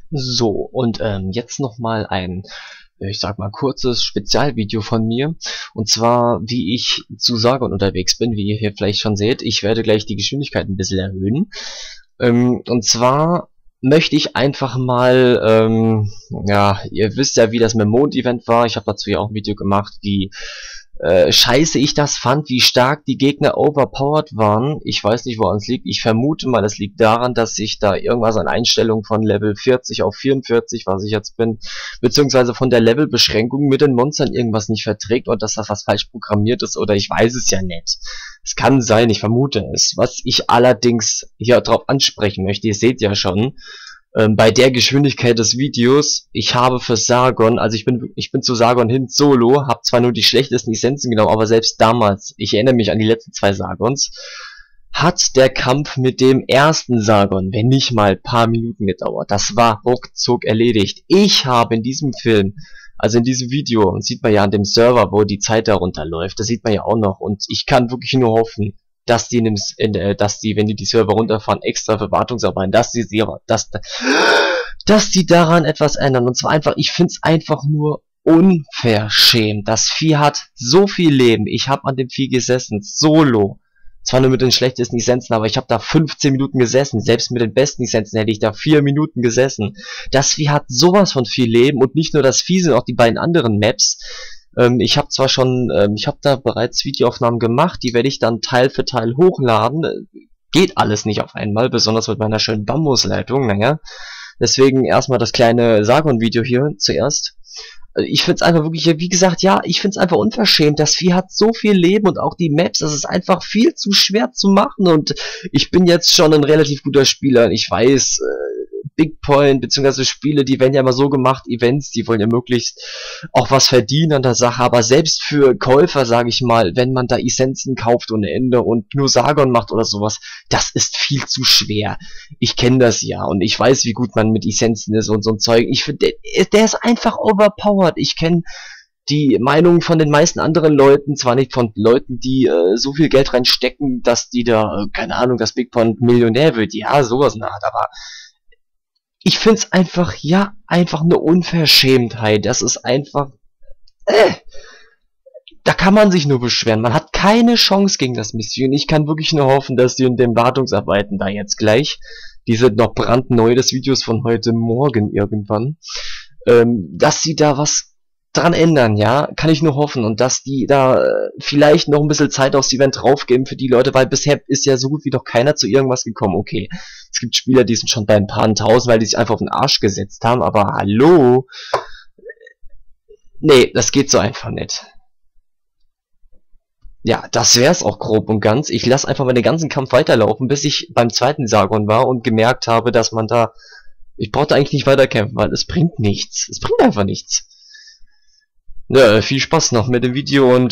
So, und jetzt nochmal ein, ich sag mal, kurzes Spezialvideo von mir. Und zwar, wie ich zu Sargon unterwegs bin, wie ihr hier vielleicht schon seht. Ich werde gleich die Geschwindigkeit ein bisschen erhöhen. Und zwar möchte ich einfach mal, ja, ihr wisst ja, wie das mit dem Mond-Event war. Ich habe dazu ja auch ein Video gemacht, wie scheiße ich das fand, wie stark die Gegner overpowered waren. Ich weiß nicht, woran es liegt. Ich vermute mal, es liegt daran, dass sich da irgendwas an Einstellungen von Level 40 auf 44, was ich jetzt bin, beziehungsweise von der Levelbeschränkung mit den Monstern irgendwas nicht verträgt und dass das was falsch programmiert ist, oder ich weiß es ja nicht. Es kann sein, ich vermute es. Was ich allerdings hier drauf ansprechen möchte, ihr seht ja schon, bei der Geschwindigkeit des Videos, ich habe für Sargon, also ich bin zu Sargon hin solo, habe zwar nur die schlechtesten Essenzen genommen, aber selbst damals, ich erinnere mich an die letzten zwei Sargons, hat der Kampf mit dem ersten Sargon, wenn nicht mal ein paar Minuten gedauert. Das war ruckzuck erledigt. Ich habe in diesem Film, also in diesem Video, und sieht man ja an dem Server, wo die Zeit darunter läuft, das sieht man ja auch noch, und ich kann wirklich nur hoffen, dass die, wenn die Server runterfahren, extra für Wartungsarbeiten, dass die daran etwas ändern. Und zwar einfach, ich find's einfach nur unverschämt. Das Vieh hat so viel Leben. Ich habe an dem Vieh gesessen, solo. Zwar nur mit den schlechtesten Essenzen, aber ich habe da 15 Minuten gesessen. Selbst mit den besten Essenzen hätte ich da 4 Minuten gesessen. Das Vieh hat sowas von viel Leben, und nicht nur das Vieh, sondern auch die beiden anderen Maps. Ich habe zwar schon, ich habe da bereits Videoaufnahmen gemacht, die werde ich dann Teil für Teil hochladen. Geht alles nicht auf einmal, besonders mit meiner schönen Bambusleitung, naja. Deswegen erstmal das kleine Sargon-Video hier zuerst. Ich find's einfach wirklich, wie gesagt, ja, ich find's einfach unverschämt. Das Vieh hat so viel Leben, und auch die Maps, das ist einfach viel zu schwer zu machen, und ich bin jetzt schon ein relativ guter Spieler. Ich weiß, Big Point, beziehungsweise Spiele, die werden ja immer so gemacht, Events, die wollen ja möglichst auch was verdienen an der Sache, aber selbst für Käufer, sage ich mal, wenn man da Essenzen kauft ohne Ende und nur Sargon macht oder sowas, das ist viel zu schwer. Ich kenne das ja, und ich weiß, wie gut man mit Essenzen ist und so ein Zeug. Ich finde, der ist einfach overpowered. Ich kenne die Meinung von den meisten anderen Leuten, zwar nicht von Leuten, die so viel Geld reinstecken, dass die da, keine Ahnung, dass Big Point Millionär wird, ja, sowas in der Art, aber ich find's einfach, ja, einfach eine Unverschämtheit. Das ist einfach, da kann man sich nur beschweren. Man hat keine Chance gegen das Mission. Ich kann wirklich nur hoffen, dass die in den Wartungsarbeiten da jetzt gleich, die sind noch brandneu, das Video ist von heute Morgen irgendwann, dass sie da was dran ändern, ja, kann ich nur hoffen, und dass die da vielleicht noch ein bisschen Zeit aufs Event draufgeben für die Leute, weil bisher ist ja so gut wie noch keiner zu irgendwas gekommen. Okay, es gibt Spieler, die sind schon bei ein paar tausend, weil die sich einfach auf den Arsch gesetzt haben, aber hallo? Nee, das geht so einfach nicht. Ja, das wär's auch grob und ganz. Ich lasse einfach mal den ganzen Kampf weiterlaufen, bis ich beim zweiten Sargon war und gemerkt habe, dass man da, ich brauchte eigentlich nicht weiterkämpfen, weil es bringt nichts. Es bringt einfach nichts. Ja, viel Spaß noch mit dem Video, und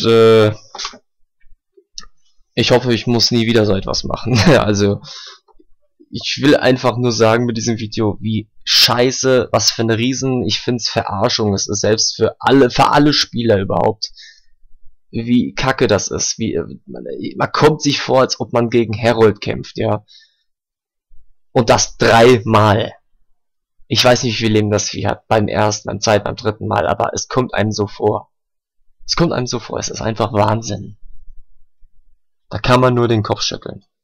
ich hoffe, ich muss nie wieder so etwas machen. Also, ich will einfach nur sagen mit diesem Video, wie scheiße, was für eine ich find's Verarschung. Es ist selbst für alle Spieler überhaupt, wie kacke das ist. Wie, man kommt sich vor, als ob man gegen Herold kämpft, ja. Und das 3-mal. Ich weiß nicht, wie viel Leben das Vieh hat, beim ersten, beim zweiten, beim dritten Mal, aber es kommt einem so vor. Es kommt einem so vor, es ist einfach Wahnsinn. Da kann man nur den Kopf schütteln.